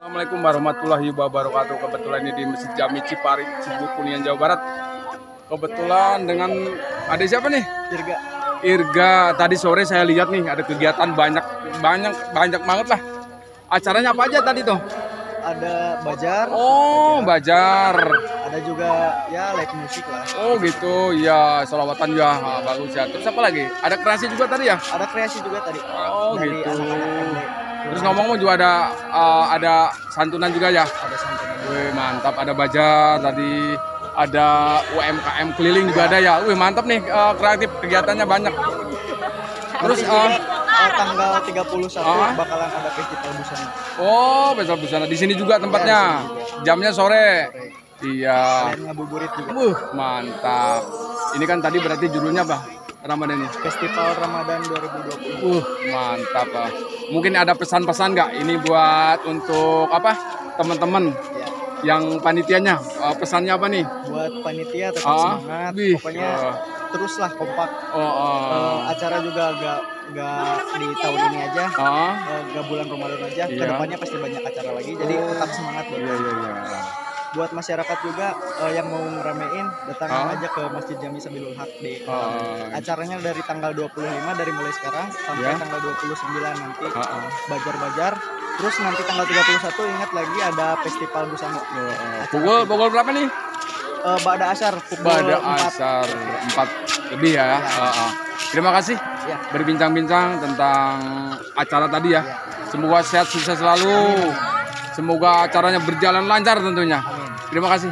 Assalamualaikum warahmatullahi wabarakatuh. Kebetulan ini di Masjid Jami Cipari, Cibubur, Kuningan, Jawa Barat. Kebetulan dengan adik siapa nih? Irga. Irga. Tadi sore saya lihat nih ada kegiatan banyak banget lah. Acaranya apa aja tadi tuh? Ada bajar. Oh, bajar. Ada juga ya live musik lah. Oh gitu, ya selawatan ya, bagus ya. Terus apa lagi? Ada kreasi juga tadi ya? Ada kreasi juga tadi. Oh dari gitu. anak-anak MD. Terus ngomong juga ada santunan juga ya? Ada santunan. Wih mantap, ada bajar tadi, ada UMKM keliling juga ada ya. Wih mantap nih, kreatif kegiatannya banyak. Terus tanggal 31 bakalan ada festival busana. Oh, festival busana di sini juga tempatnya. Jamnya sore. Iya. Dan ngabuburit juga. Mantap. Ini kan tadi berarti judulnya apa? Ramadan ini. Festival Ramadan 2020. Mantap. Mungkin ada pesan-pesan nggak ini buat untuk apa? Teman-teman yang panitianya. Pesannya apa nih? Buat panitia tetap semangat. Pokoknya teruslah kompak. Acara juga gak di tahun ini aja. Gak bulan Ramadan aja. Kedepannya pasti banyak acara lagi. Jadi tetap semangat. Buat masyarakat juga yang mau ngeramein, datang aja ke Masjid Jami Sabilul Haq di acaranya dari tanggal 25 dari mulai sekarang sampai tanggal 29 nanti bajar-bajar. Terus nanti tanggal 31 ingat lagi ada festival busana. Pukul berapa nih? Ba'da asar pukul 4 lebih ya. Terima kasih berbincang-bincang tentang acara tadi ya. Semoga sehat sukses selalu. Semoga acaranya berjalan lancar tentunya. Terima kasih.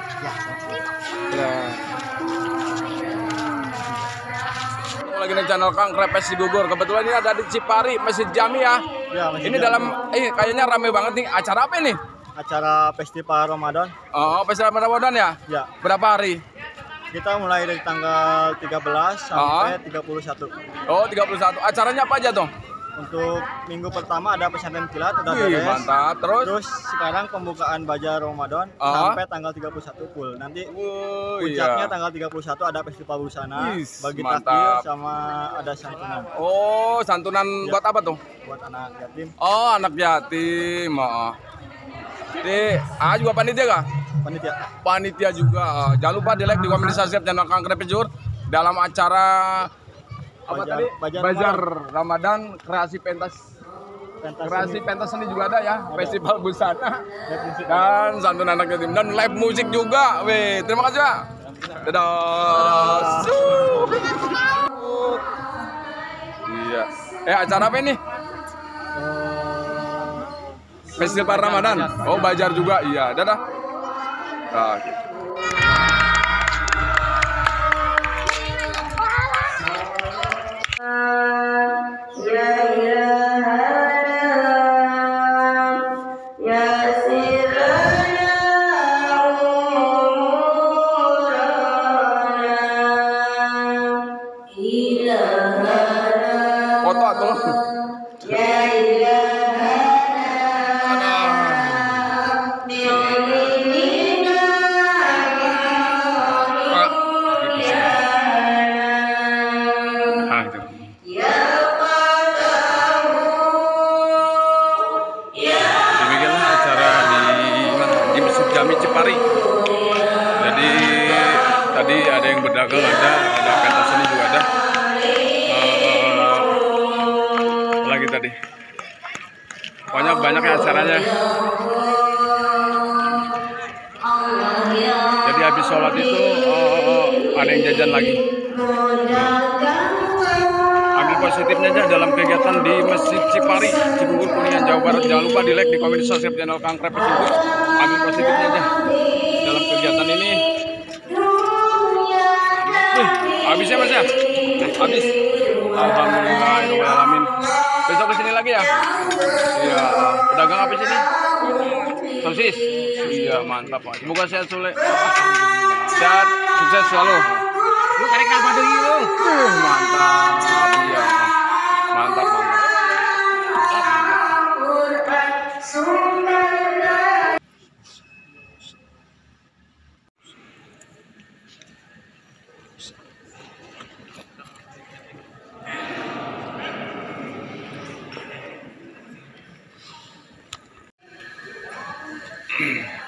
Lagi di channel Kang Krepes di Bogor. Kebetulan ini ada di Cipari, Masjid Jami ya. Ini dalam kayaknya rame banget nih. Acara apa ini? Acara festival Ramadan. Oh, festival Ramadan ya? Ya. Berapa hari? Kita mulai dari tanggal 13 sampai 31. Oh, 31. Acaranya apa aja tuh? Untuk minggu pertama ada pesantren kilat udah beres. Mantap. Terus sekarang pembukaan bajar Ramadan sampai tanggal 31 full. Nanti puncaknya tanggal 31 ada festival busana, bagi takjil sama ada santunan. Oh, santunan buat apa tuh? Buat anak yatim. Oh, anak yatim. Jadi, juga panitia kah? Panitia juga. Jangan lupa di like, di komen, di subscribe channel Kang Krepes dalam acara apa tadi? Bajar Ramadan, kreasi pentas seni juga ada ya, festival busana dan santun anak yatim dan live musik juga. Weh, terima kasih Pak. Dadah. Iya. Acara apa ini? Festival Ramadan. Oh, bajar juga. Iya, dadah. Nah, gitu. Foto atau demikianlah acara di Masjid Jami Cipari. Jadi tadi ada yang berdagang, ada pentas seni juga ada. Lagi tadi banyak ya acaranya. Jadi habis sholat itu ada yang jajan lagi. Ambil positifnya aja dalam kegiatan di Masjid Cipari, Cibubur, Kuningan, Jawa Barat. Jangan lupa di like, di komen, di subscribe channel Kang Krepes juga. Ambil positifnya aja dalam kegiatan ini. Habisnya Mas ya? Habis. Alhamdulillahirobbilalamin. Besok kesini lagi ya? Iya. Pedagang apa sini? Sosis. Iya, mantap Pak. Semoga sehat sehat, sukses selalu. Lu tarik apa dulu? Mantap. Iya. Mantap. Hmm.